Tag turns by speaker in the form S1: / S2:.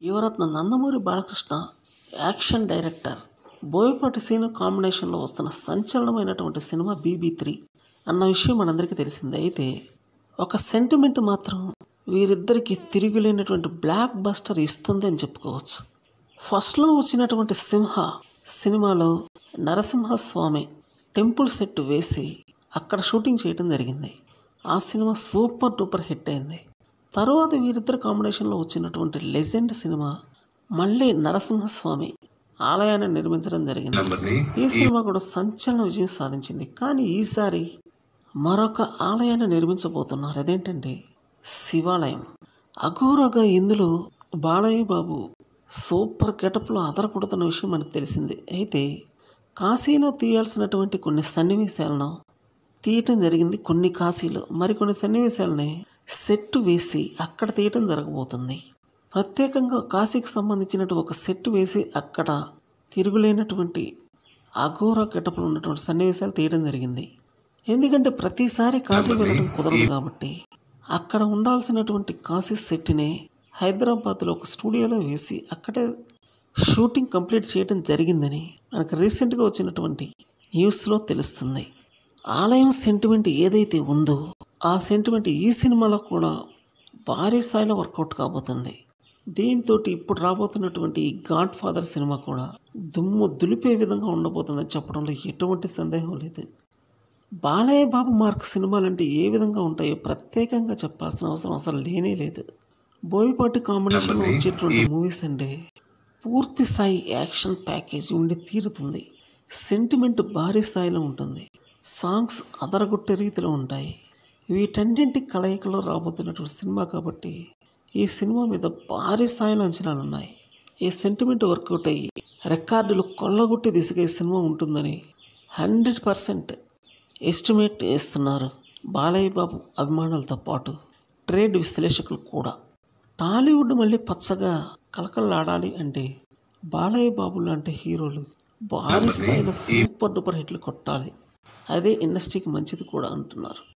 S1: Yuvaratna Nandamuri Balakrishna action director Boyapati Seenu కాంబినేషన్లో వస్తున్న సంచలనమైనటువంటి cinema BB3 అన్న విషయం మనందరికీ తెలిసిందే. అయితే ఒక సెంటిమెంట్ మాత్రం వీరిద్దరికి తిరుగులేనటువంటి బ్లాక్ బస్టర్ ఇస్తుంది అని చెప్పుకోవచ్చు. ఫస్ట్లో వచ్చినటువంటి సింహ సినిమాలో నరసింహస్వామి టెంపుల్ సెట్ వేసి అక్కడ షూటింగ్ చేయడం జరిగింది. ఆ సినిమా సూపర్ డూపర్ హిట్ అయింది. తర్వాత వీరిద్దరు కాంబినేషన్లో వచ్చినటువంటి లెజెండ్ సినిమా మళ్ళీ నరసింహస్వామి ఆలయాన్ని నిర్మించడం జరిగింది. ఈ సినిమా కూడా సంచలన విజయం సాధించింది. కానీ ఈసారి మరొక ఆలయాన్ని నిర్మించబోతున్నారు. అదేంటంటే శివాలయం. అఘోరగా ఇందులో బాలయ్య బాబు సూపర్ గెటప్లో అదరకొడుతున్న విషయం మనకు తెలిసింది. అయితే కాశీలో తీయాల్సినటువంటి కొన్ని సన్నివేశాలను తీయటం జరిగింది. కొన్ని కాశీలో మరికొన్ని సన్నివేశాలని సెట్ వేసి అక్కడ తీయటం జరగబోతుంది. ప్రత్యేకంగా కాశీకి సంబంధించినటువంటి ఒక సెట్ వేసి అక్కడ తిరుగులేనటువంటి అఘోర గెటప్లో ఉన్నటువంటి సన్నివేశాలు తీయడం జరిగింది. ఎందుకంటే ప్రతిసారి కాశీ వెళ్ళడం కుదరదు కాబట్టి అక్కడ ఉండాల్సినటువంటి కాశీ సెట్ని హైదరాబాద్లో ఒక స్టూడియోలో వేసి అక్కడే షూటింగ్ కంప్లీట్ చేయడం జరిగిందని మనకు రీసెంట్గా వచ్చినటువంటి న్యూస్లో తెలుస్తుంది. ఆలయం సెంటిమెంట్ ఏదైతే ఉందో ఆ సెంటిమెంట్ ఈ సినిమాలో కూడా భారీ స్థాయిలో వర్కౌట్ కాబోతుంది. దీంతో ఇప్పుడు రాబోతున్నటువంటి ఈ గాడ్ ఫాదర్ సినిమా కూడా దుమ్ము దులిపే విధంగా ఉండబోతుందని చెప్పడంలో ఎటువంటి సందేహం లేదు. బాలయ్య బాబు మార్క్ సినిమాలంటే ఏ విధంగా ఉంటాయో ప్రత్యేకంగా చెప్పాల్సిన అవసరం అసలు లేనే లేదు. బోయపాటి కాంబినేషన్లో వచ్చేటువంటి మూవీస్ అంటే పూర్తి స్థాయి యాక్షన్ ప్యాకేజ్ ఉండి తీరుతుంది. సెంటిమెంట్ భారీ స్థాయిలో ఉంటుంది. సాంగ్స్ అదరగొట్టే రీతిలో ఉంటాయి. వీటన్నింటి కలయికలో రాబోతున్నటువంటి సినిమా కాబట్టి ఈ సినిమా మీద భారీ స్థాయిలో అంచనాలు ఉన్నాయి. ఈ సెంటిమెంట్ వర్కౌట్ అయ్యి రికార్డులు కొల్లగొట్టి దిశగా ఈ సినిమా ఉంటుందని 100% ఎస్టిమేట్ వేస్తున్నారు బాలయ్య బాబు అభిమానులతో పాటు ట్రేడ్ విశ్లేషకులు కూడా. టాలీవుడ్ మళ్ళీ పచ్చగా కలకల్లాడాలి అంటే బాలయ్య బాబు లాంటి హీరోలు భారీ స్థాయిలో సూపర్ డూపర్ హిట్లు కొట్టాలి. అదే ఇండస్ట్రీకి మంచిది కూడా అంటున్నారు.